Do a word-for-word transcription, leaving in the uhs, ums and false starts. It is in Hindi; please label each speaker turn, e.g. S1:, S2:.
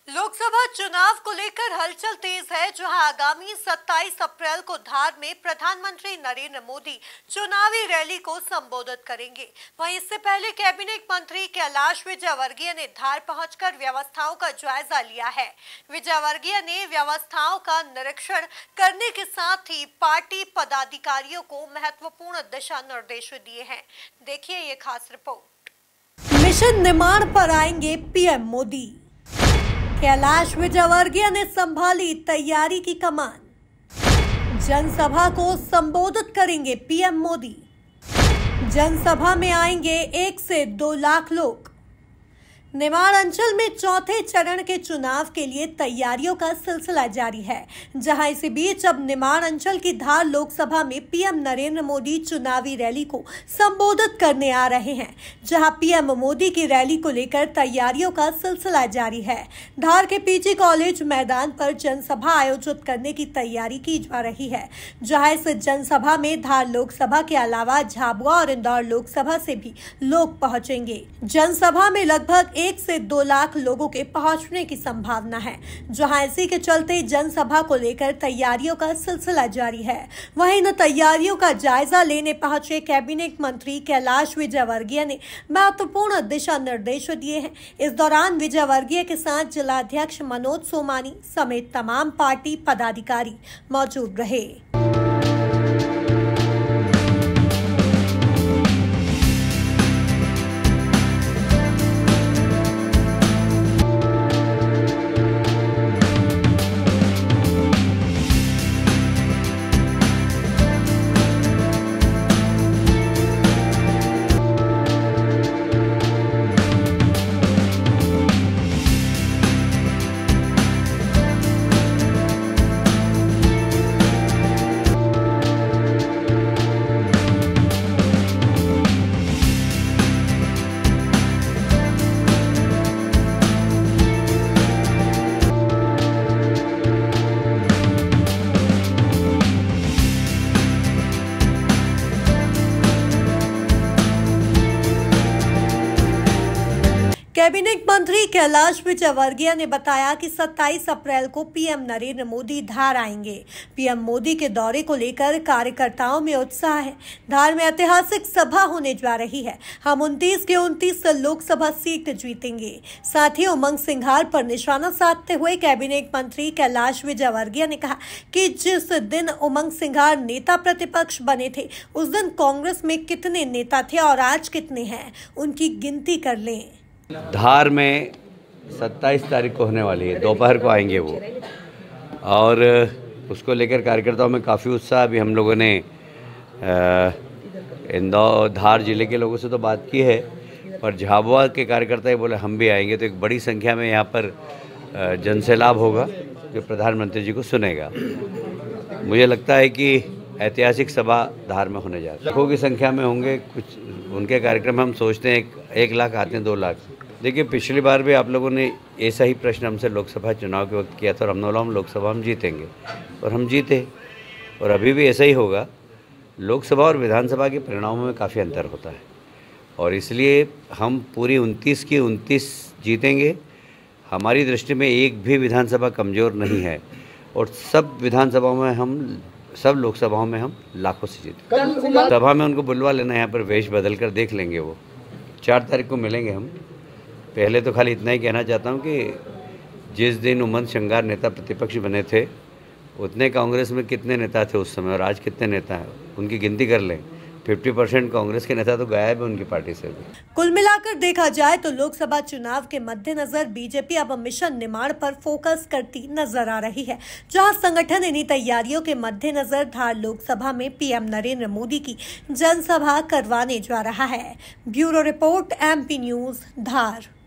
S1: लोकसभा चुनाव को लेकर हलचल तेज है, जहां आगामी सत्ताईस अप्रैल को धार में प्रधानमंत्री नरेंद्र मोदी चुनावी रैली को संबोधित करेंगे। वहीं इससे पहले कैबिनेट मंत्री कैलाश विजयवर्गीय ने धार पहुंचकर व्यवस्थाओं का जायजा लिया है। विजयवर्गीय ने व्यवस्थाओं का निरीक्षण करने के साथ ही पार्टी पदाधिकारियों को महत्वपूर्ण दिशा निर्देश दिए हैं। देखिए ये खास रिपोर्ट। मिशन निर्माण पर आएंगे पीएम मोदी। कैलाश विजयवर्गीय ने संभाली तैयारी की कमान। जनसभा को संबोधित करेंगे पीएम मोदी। जनसभा में आएंगे एक से दो लाख लोग। निमाड़ अंचल में चौथे चरण के चुनाव के लिए तैयारियों का सिलसिला जारी है, जहां इसी बीच अब निमाड़ अंचल की धार लोकसभा में पीएम नरेंद्र मोदी चुनावी रैली को संबोधित करने आ रहे हैं। जहां पीएम मोदी की रैली को लेकर तैयारियों का सिलसिला जारी है। धार के पीजी कॉलेज मैदान पर जनसभा आयोजित करने की तैयारी की जा रही है, जहां इस जनसभा में धार लोकसभा के अलावा झाबुआ और इंदौर लोकसभा से भी लोग पहुंचेंगे। जनसभा में लगभग एक से दो लाख लोगों के पहुंचने की संभावना है, जहां इसी के चलते जनसभा को लेकर तैयारियों का सिलसिला जारी है। वहीं इन तैयारियों का जायजा लेने पहुंचे कैबिनेट मंत्री कैलाश विजयवर्गीय ने महत्वपूर्ण दिशा निर्देश दिए हैं। इस दौरान विजयवर्गीय के साथ जिलाध्यक्ष मनोज सोमानी समेत तमाम पार्टी पदाधिकारी मौजूद रहे। कैबिनेट मंत्री कैलाश विजयवर्गीय ने बताया कि सत्ताईस अप्रैल को पीएम नरेंद्र मोदी धार आएंगे। पीएम मोदी के दौरे को लेकर कार्यकर्ताओं में उत्साह है। धार में ऐतिहासिक सभा होने जा रही है। हम उनतीस के उनतीस लोकसभा सीट जीतेंगे। साथ ही उमंग सिंघार पर निशाना साधते हुए कैबिनेट मंत्री कैलाश विजयवर्गीय ने कहा कि जिस दिन उमंग सिंघार नेता प्रतिपक्ष बने थे, उस दिन कांग्रेस में कितने नेता थे और आज कितने हैं, उनकी गिनती कर लें।
S2: धार में सत्ताईस तारीख को होने वाली है, दोपहर को आएंगे वो, और उसको लेकर कार्यकर्ताओं में काफ़ी उत्साह। अभी हम लोगों ने इंदौर धार जिले के लोगों से तो बात की है, पर झाबुआ के कार्यकर्ता ही बोले हम भी आएंगे, तो एक बड़ी संख्या में यहाँ पर जनसैलाब होगा जो प्रधानमंत्री जी को सुनेगा। मुझे लगता है कि ऐतिहासिक सभा धार में होने जा रही है। लाखों की संख्या में होंगे। कुछ उनके कार्यक्रम हम सोचते हैं एक, एक लाख आते हैं, दो लाख। देखिए, पिछली बार भी आप लोगों ने ऐसा ही प्रश्न हमसे लोकसभा चुनाव के वक्त किया था और हमने बोला हम लोकसभा हम जीतेंगे, और हम जीते। और अभी भी ऐसा ही होगा। लोकसभा और विधानसभा के परिणामों में काफ़ी अंतर होता है, और इसलिए हम पूरी उनतीस की उनतीस जीतेंगे। हमारी दृष्टि में एक भी विधानसभा कमज़ोर नहीं है, और सब विधानसभाओं में हम सब लोकसभाओं में हम लाखों से जीते। सभा में उनको बुलवा लेना, यहाँ पर वेश बदल कर देख लेंगे। वो चार तारीख को मिलेंगे हम। पहले तो खाली इतना ही कहना चाहता हूँ कि जिस दिन उमंग सिंघार नेता प्रतिपक्ष बने थे, उतने कांग्रेस में कितने नेता थे उस समय और आज कितने नेता हैं, उनकी गिनती कर लें। पचास परसेंट कांग्रेस के नेता तो गायब है उनकी पार्टी से भी।
S1: कुल मिलाकर देखा जाए तो लोकसभा चुनाव के मद्देनजर बीजेपी अब मिशन निर्माण पर फोकस करती नजर आ रही है, जहां संगठन इन्हीं तैयारियों के मद्देनजर धार लोकसभा में पीएम नरेंद्र मोदी की जनसभा करवाने जा रहा है। ब्यूरो रिपोर्ट, एमपी न्यूज, धार।